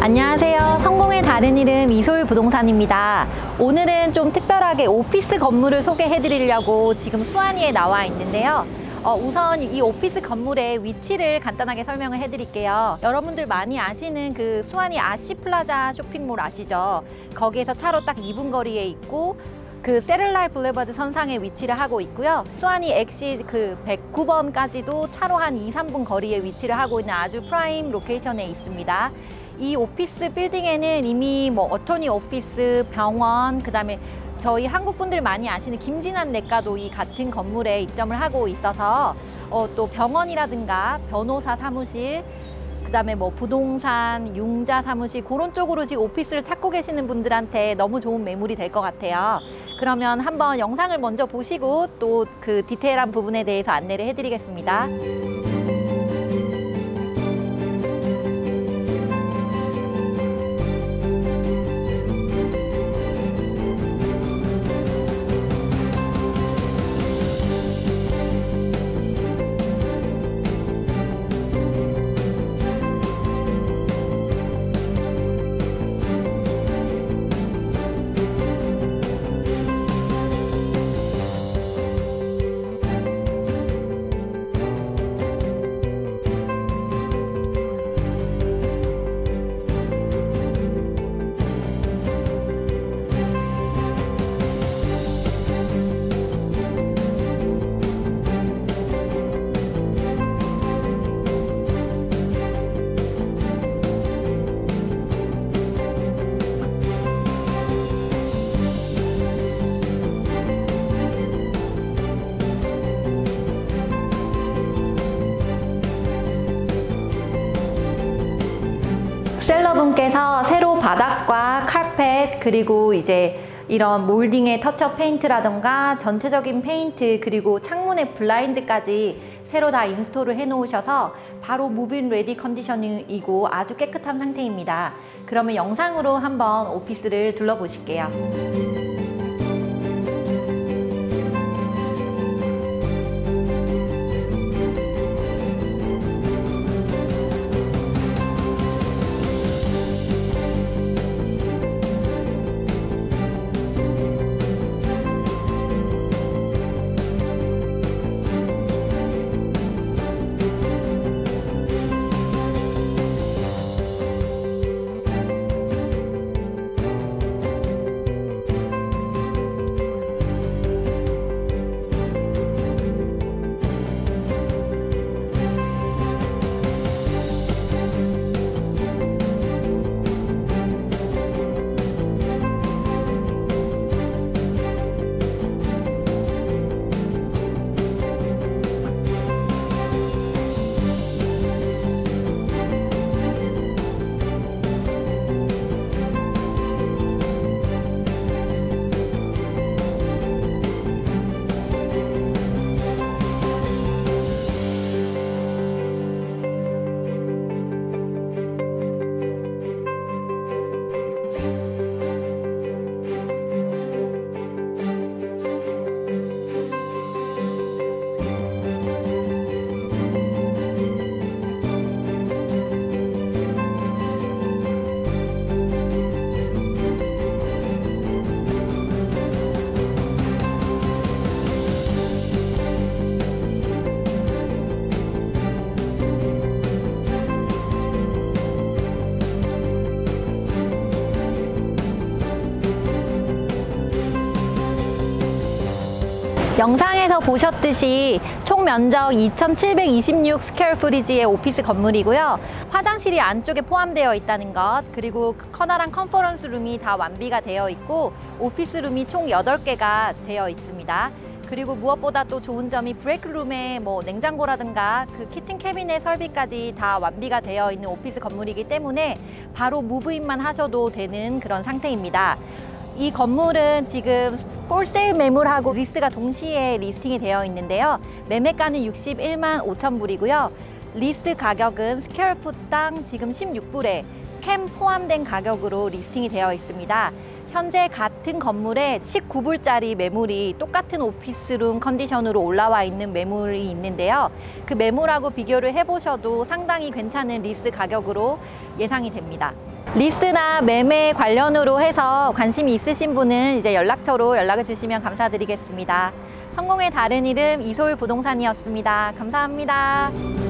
안녕하세요. 성공의 다른 이름 이소율 부동산입니다. 오늘은 좀 특별하게 오피스 건물을 소개해 드리려고 지금 수완이에 나와 있는데요. 우선 이 오피스 건물의 위치를 간단하게 설명을 해드릴게요. 여러분들 많이 아시는 그 수완이 아시플라자 쇼핑몰 아시죠? 거기에서 차로 딱 2분 거리에 있고 그 세를라이 블레버드 선상에 위치를 하고 있고요. 수완이 엑시 그 109번까지도 차로 한 2~3분 거리에 위치를 하고 있는 아주 프라임 로케이션에 있습니다. 이 오피스 빌딩에는 이미 뭐 어토니 오피스, 병원, 그다음에 저희 한국 분들 많이 아시는 김진환 내과도 이 같은 건물에 입점을 하고 있어서 또 병원이라든가 변호사 사무실, 그다음에 뭐 부동산, 융자 사무실 그런 쪽으로 지금 오피스를 찾고 계시는 분들한테 너무 좋은 매물이 될 것 같아요. 그러면 한번 영상을 먼저 보시고 또 그 디테일한 부분에 대해서 안내를 해드리겠습니다. 셀러분께서 새로 바닥과 카펫 그리고 이제 이런 몰딩의 터치업 페인트라던가 전체적인 페인트 그리고 창문의 블라인드까지 새로 다 인스톨을 해 놓으셔서 바로 무브인 레디 컨디션이고 아주 깨끗한 상태입니다. 그러면 영상으로 한번 오피스를 둘러보실게요. 영상에서 보셨듯이 총 면적 2,726 스퀘어 프리지의 오피스 건물이고요. 화장실이 안쪽에 포함되어 있다는 것, 그리고 커다란 컨퍼런스 룸이 다 완비가 되어 있고 오피스 룸이 총 8개가 되어 있습니다. 그리고 무엇보다 또 좋은 점이 브레이크룸에 뭐 냉장고라든가 그 키친 캐비넷 설비까지 다 완비가 되어 있는 오피스 건물이기 때문에 바로 무브인만 하셔도 되는 그런 상태입니다. 이 건물은 지금 폴세일 매물하고 리스가 동시에 리스팅이 되어 있는데요. 매매가는 61만 5천 불이고요. 리스 가격은 스퀘어풋당 지금 16불에 캠 포함된 가격으로 리스팅이 되어 있습니다. 현재 같은 건물에 19불짜리 매물이 똑같은 오피스룸 컨디션으로 올라와 있는 매물이 있는데요. 그 매물하고 비교를 해보셔도 상당히 괜찮은 리스 가격으로 예상이 됩니다. 리스나 매매 관련으로 해서 관심이 있으신 분은 이제 연락처로 연락을 주시면 감사드리겠습니다. 성공의 다른 이름 이솔 부동산이었습니다. 감사합니다.